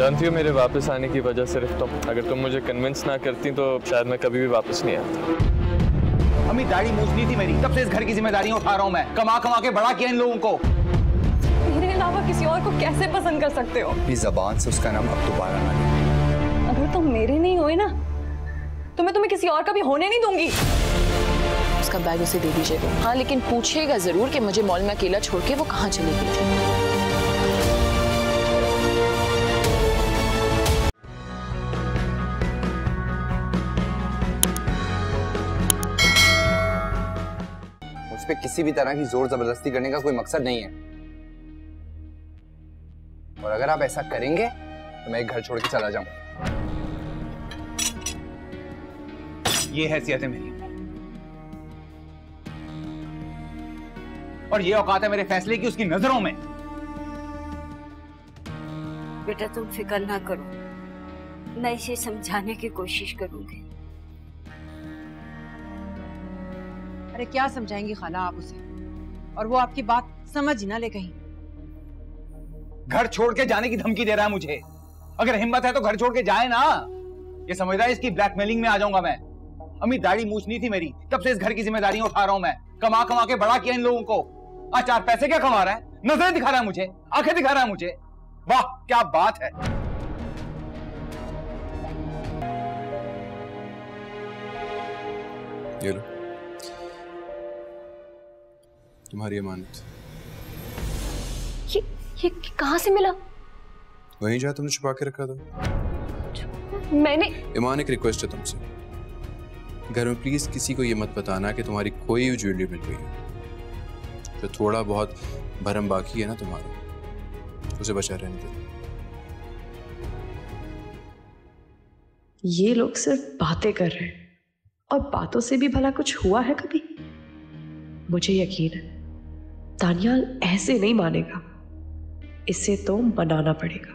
जानती हो मेरे वापस आने की वजह सिर्फ तुम। अगर तुम मुझे कन्विंस ना करती तो शायद मैं कभी भी वापस नहीं आता। अम्मी दाढ़ी मूछनी थी मेरी, तब से इस घर की जिम्मेदारियां उठा रहा हूं मैं। कमा कमा के बड़ा किया इन लोगों को। मेरे अलावा किसी और को कैसे पसंद कर सकते हो? अपनी जबान से उसका नाम अब दोबारा ना ले। अगर तुम मेरे नहीं हुए ना तो मैं तुम्हें किसी और का भी होने नहीं दूंगी। उसका बैग उसे दे दीजिएगा। हाँ, लेकिन पूछिएगा जरूर कि मुझे मॉल में अकेला छोड़ के वो कहाँ चली गई थी। मुझ पे किसी भी तरह की जोर जबरदस्ती करने का कोई मकसद नहीं है, और अगर आप ऐसा करेंगे तो मैं एक घर छोड़ के चला जाऊंगा। ये हैसियत है मेरी, और ये औकात है मेरे फैसले की उसकी नजरों में। बेटा तुम फिक्र ना करो, मैं इसे समझाने की कोशिश करूंगी। अरे क्या समझाएंगी खाला आप उसे, और वो आपकी बात समझ ही ना ले कहीं। घर छोड़ के जाने की धमकी दे रहा है मुझे। अगर हिम्मत है तो घर छोड़ के जाए ना। ये समझ रहा है इसकी ब्लैकमेलिंग में आ जाऊंगा मैं। अम्मी दाढ़ी मूछनी थी मेरी, तब से इस घर की जिम्मेदारियां उठा रहा हूं मैं। कमा कमा के बड़ा किया इन लोगों को। आज 4 पैसे क्या कमा रहा है, नजरें दिखा रहा है मुझे, आंखें दिखा रहा है मुझे। वाह क्या बात है। ये लो तुम्हारी अमानत। ये कहाँ से मिला? वहीं जहाँ तुमने छुपा के रखा था। मैंने ईमान एक रिक्वेस्ट है तुमसे, घर में प्लीज किसी को ये मत बताना कि तुम्हारी खोई हुई ज्वेलरी मिल गई है। जो थोड़ा बहुत भरम बाकी है ना तुम्हारा, उसे बचा रहने दो। ये लोग सिर्फ बातें कर रहे हैं, और बातों से भी भला कुछ हुआ है कभी? मुझे यकीन है दानियाल ऐसे नहीं मानेगा। इसे तो मनाना पड़ेगा।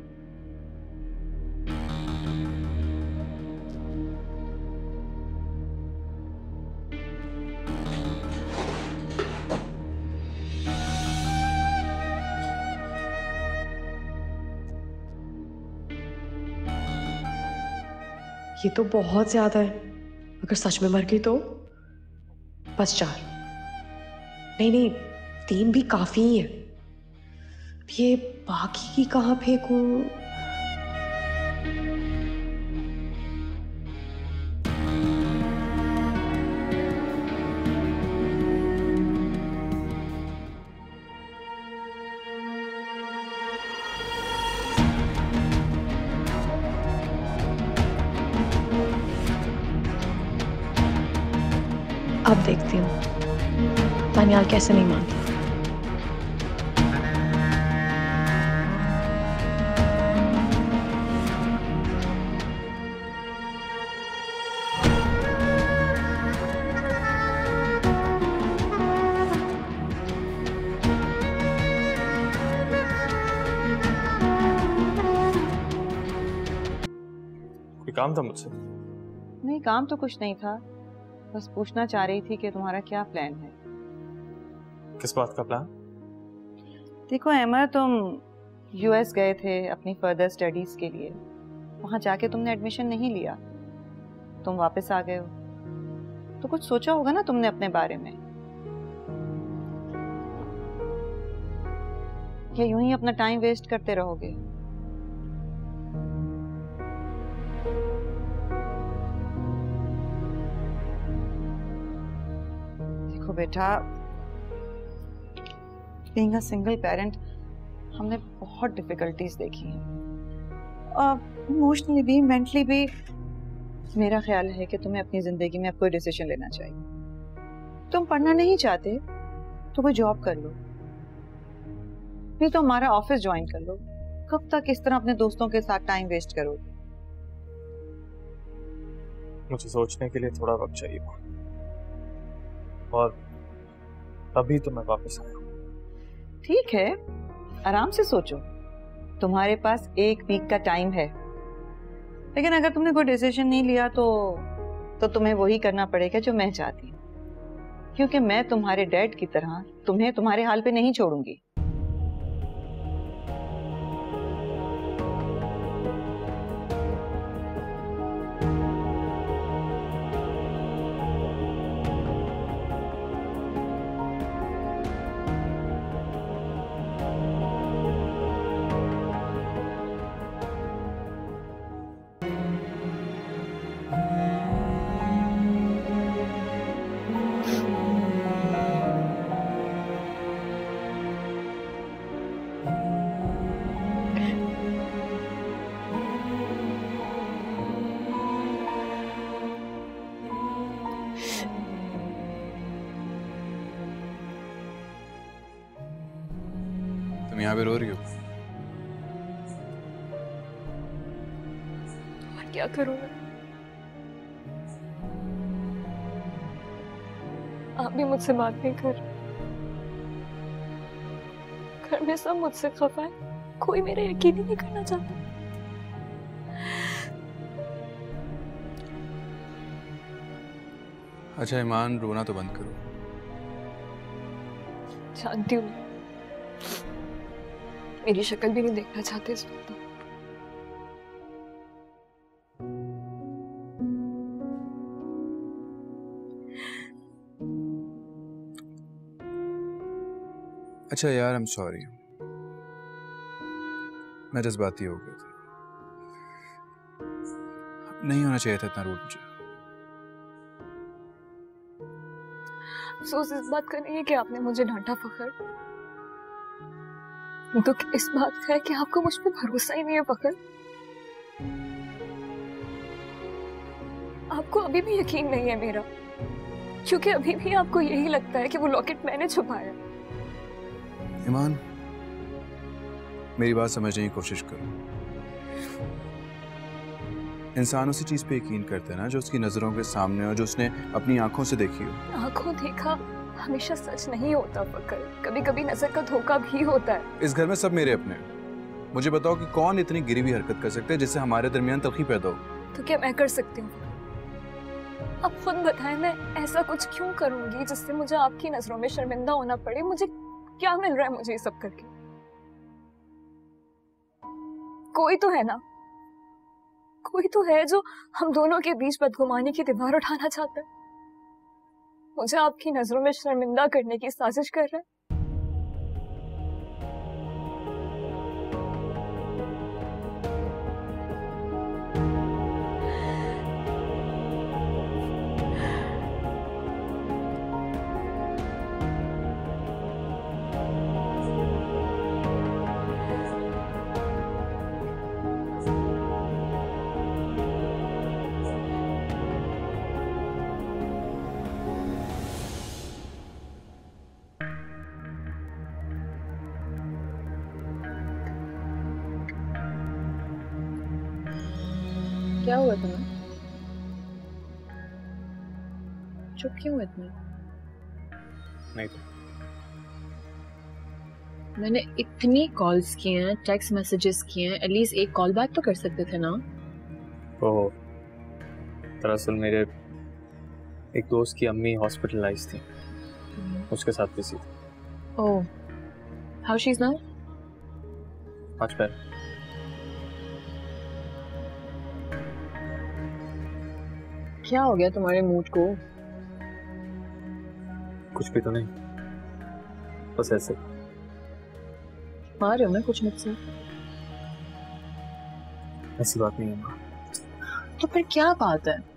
ये तो बहुत ज्यादा है। अगर सच में मर गई तो बस 4, नहीं 3 भी काफी ही है। ये बाकी की कहाँ फेंकूं? अब देखती हूँ दानियाल कैसे नहीं मानता। कोई काम था मुझसे? नहीं, काम तो कुछ नहीं था, बस पूछना चाह रही थी कि तुम्हारा क्या प्लान है। किस बात का प्लान? देखो अहमद, तुम यूएस गए थे अपनी फर्दर स्टडीज के लिए। वहां जाके तुमने एडमिशन नहीं लिया, तुम वापस आ गए हो, तो कुछ सोचा होगा ना तुमने अपने बारे में। या यूं ही अपना टाइम वेस्ट करते रहोगे? देखो बेटा, बीइंग अ सिंगल पेरेंट हमने बहुत डिफिकल्टीज देखी हैं, इमोशनली भी मेंटली भी। मेरा ख्याल है कि तुम्हें अपनी जिंदगी में अब कोई डिसीजन लेना चाहिए। तुम पढ़ना नहीं चाहते तो कोई जॉब कर लो, नहीं तो हमारा ऑफिस ज्वाइन कर लो। कब तक इस तरह अपने दोस्तों के साथ टाइम वेस्ट करोगे? मुझे सोचने के लिए थोड़ा वक्त चाहिए, और तभी तो मैं वापस आया। ठीक है, आराम से सोचो, तुम्हारे पास 1 वीक का टाइम है। लेकिन अगर तुमने कोई डिसीजन नहीं लिया तो तुम्हें वही करना पड़ेगा जो मैं चाहती हूँ, क्योंकि मैं तुम्हारे डैड की तरह तुम्हें तुम्हारे हाल पे नहीं छोड़ूंगी। यहाँ पे रो रही हो? और क्या करूं मैं? आप भी मुझसे बात नहीं कर रहे। घर में सब मुझसे खफा है, कोई मेरा यकीन ही नहीं करना चाहता। अच्छा ईमान, रोना तो बंद करो। जानती हूँ, मेरी शक्ल भी नहीं देखना चाहते इस वक्त। अच्छा यार, आई एम सॉरी, मैं जज्बाती हो गया था। नहीं होना चाहिए था इतना रूड मुझे। अफसोस इस बात का नहीं है कि आपने मुझे डांटा फखर, तो इस बात का है कि आपको मुझ पर भरोसा ही नहीं है फखर। आपको अभी भी यकीन नहीं है मेरा, क्योंकि अभी भी आपको यही लगता है कि वो लॉकेट मैंने छुपाया। ईमान, मेरी बात समझने की कोशिश करो। इंसान उसी चीज पे यकीन करता है ना जो उसकी नजरों के सामने हो, जो उसने अपनी आंखों से देखी हो। आंखों देखा हमेशा सच नहीं होता फकर, कभी कभी नजर का धोखा भी होता है। इस घर में सब मेरे अपने हैं। मुझे बताओ कि कौन इतनी गिरी हुई हरकत कर सकता है जिससे हमारे दरमियान तलखी पैदा हो? तो क्या मैं कर सकती हूँ? अब खुद बताएं, मैं ऐसा कुछ क्यों करूंगी जिससे मुझे आपकी नजरों में शर्मिंदा होना पड़े? मुझे क्या मिल रहा है मुझे ये सब करके? कोई तो है ना, कोई तो है जो हम दोनों के बीच बदगुमानी की दीवार उठाना चाहता है, मुझे आपकी नजरों में शर्मिंदा करने की साजिश कर रहा है। क्या हुआ तुम्हें? चुप क्यों इतने? नहीं तो मैंने इतनी कॉल्स किए हैं, टेक्स्ट मैसेजेस किए हैं, एटलीस्ट एक कॉल बैक तो कर सकते थे ना? ओह, दरअसल मेरे एक दोस्त की अम्मी हॉस्पिटलाइज थी, उसके साथ बिजी थी। Oh, how she is now? आज पर क्या हो गया तुम्हारे मूड को? कुछ भी तो नहीं, बस ऐसे। मार रहे हो मैं कुछ मुझसे? ऐसी बात नहीं है माँ। तो फिर क्या बात है?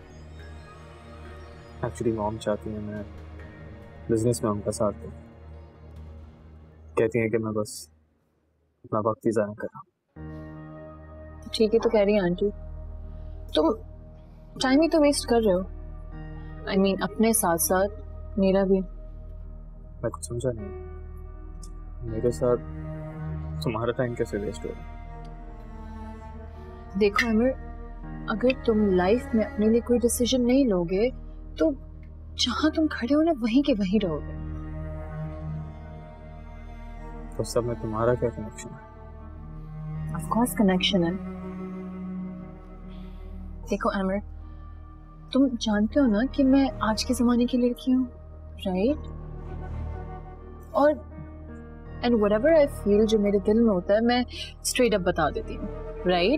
एक्चुअली मॉम चाहती है मैं बिजनेस में उनका साथ दूं। कहती है कि मैं बस अपना वक्त ही ज़ाया कर रहा हूँ। ठीक है तो कह रही है आंटी, तुम टाइम ही तो वेस्ट कर रहे हो। I mean, अपने साथ साथ मेरा भी। मैं कुछ समझा नहीं, मेरे साथ तुम्हारा टाइम कैसे वेस्ट हो रहा है? देखो अमर, अगर तुम लाइफ में अपने लिए कोई डिसीजन नहीं लोगे तो जहां तुम खड़े हो ना वहीं के वहीं रहोगे। तो सब में तुम्हारा क्या कनेक्शन है? ऑफ कोर्स कनेक्शन है। देखो अमर, तुम जानते हो ना कि मैं आज के जमाने की लड़की हूँ, राइट? और एंड व्हाटएवर आई फील, जो मेरे दिल में होता है मैं स्ट्रेट अप बता देती हूँ, राइट?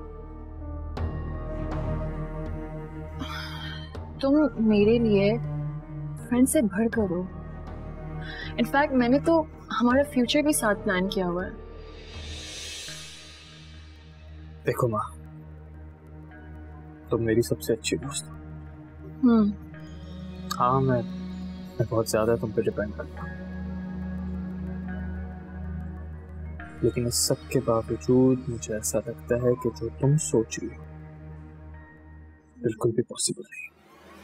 तुम मेरे लिए फ्रेंड से बढ़कर हो। इनफैक्ट मैंने तो हमारा फ्यूचर भी साथ प्लान किया हुआ है। देखो माँ, तुम मेरी सबसे अच्छी दोस्त हो। हाँ, मैं बहुत ज्यादा तुम पे डिपेंड करता हूँ, लेकिन इस सब के बावजूद मुझे ऐसा लगता है कि जो तुम सोच रही हो बिल्कुल भी पॉसिबल नहीं,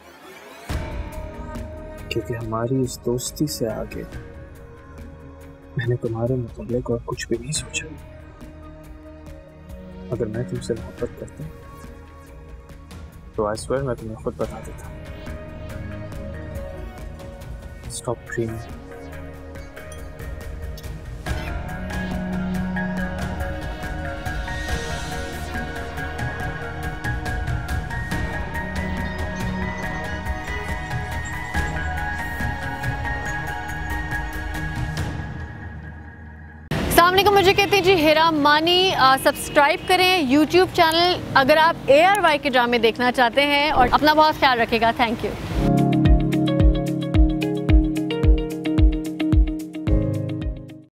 क्योंकि हमारी इस दोस्ती से आगे मैंने तुम्हारे मुताबिक और कुछ भी नहीं सोचा। अगर मैं तुमसे मोहब्बत करता तो आई स्वेयर मैं तुम्हें खुद बता देता। Stop dreaming. अस्सलामुअलैकुम, मुझे कहते हैं जी हेरा मानी। सब्सक्राइब करें यूट्यूब चैनल अगर आप ARY के ड्रामे देखना चाहते हैं और अपना बहुत ख्याल रखिएगा। Thank you.